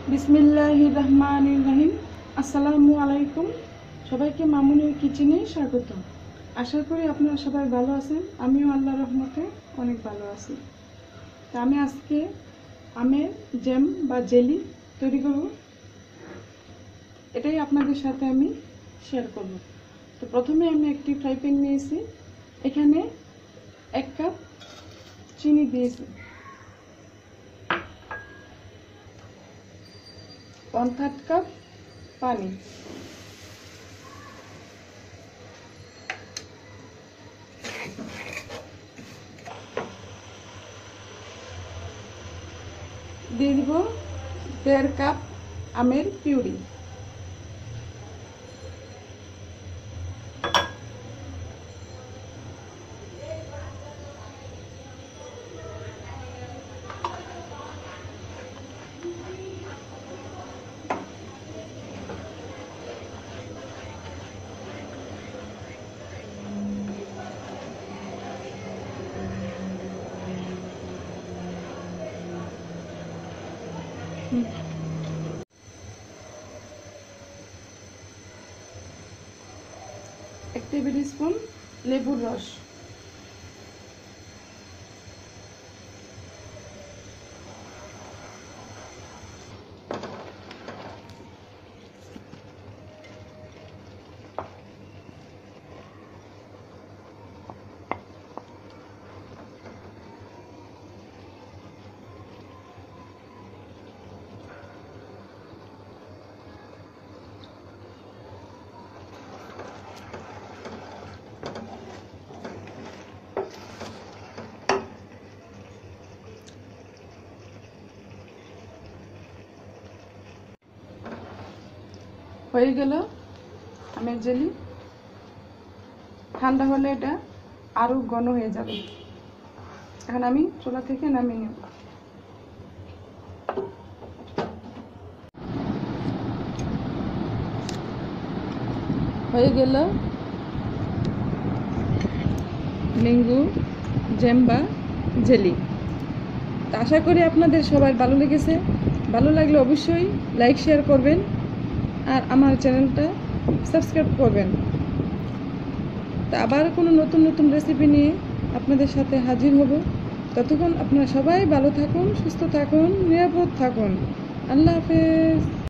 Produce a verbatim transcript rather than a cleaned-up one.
বিসমিল্লাহির রহমানির রহিম। আসসালামু আলাইকুম। সবাইকে মামুনের কিচেনে স্বাগত। আশা করি আপনারা সবাই ভালো আছেন। আমিও আল্লাহর রহমতে অনেক ভালো আছি। তা আমি আজকে আমের জ্যাম বা জেলি তৈরি করব, এটাই আপনাদের সাথে আমি শেয়ার করব। তো প্রথমে আমি একটি ফ্রাই প্যান নিয়েছি, এখানে এক কাপ চিনি দিয়েছি, ওয়ান থার্ড কাপ পানি, দিয়ে দিব দেড় কাপ আমের পিউরি, এক টেবিল স্পুন লেবুর রস, হয়ে গেল আমের জেলি। ঠান্ডা হলে এটা আরো ঘন হয়ে যাবে। এখন আমি চুলা থেকে নামিয়ে নেব। হয়ে গেল ম্যাঙ্গো জ্যাম বা জেলি। আশা করি আপনাদের সবার ভালো লেগেছে। ভালো লাগলে অবশ্যই লাইক শেয়ার করবেন আর আমার চ্যানেলটা সাবস্ক্রাইব করবেন। তা আবার কোনো নতুন নতুন রেসিপি নিয়ে আপনাদের সাথে হাজির হব। ততক্ষণ আপনারা সবাই ভালো থাকুন, সুস্থ থাকুন, নিরাপদ থাকুন। আল্লাহ হাফেজ।